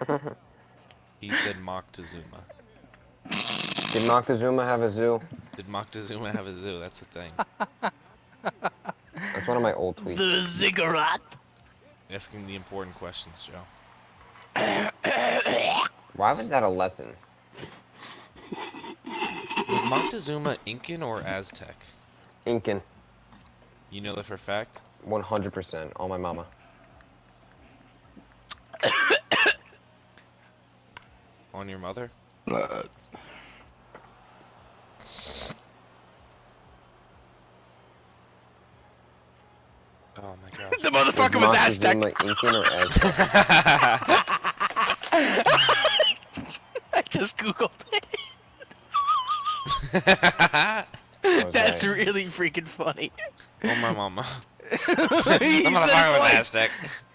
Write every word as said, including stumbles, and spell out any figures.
He said Moctezuma. Did Moctezuma have a zoo? Did Moctezuma have a zoo? That's the thing. That's one of my old tweets. The ziggurat. Asking the important questions, Joe. Why was that a lesson? Was Moctezuma Incan or Aztec? Incan. You know that for a fact? one hundred percent. On my mama. On your mother? Oh my god. The motherfucker was, was Aztec. Incan or Aztec? I just googled it. That's that? really freaking funny. Oh my mama. He The motherfucker was Aztec.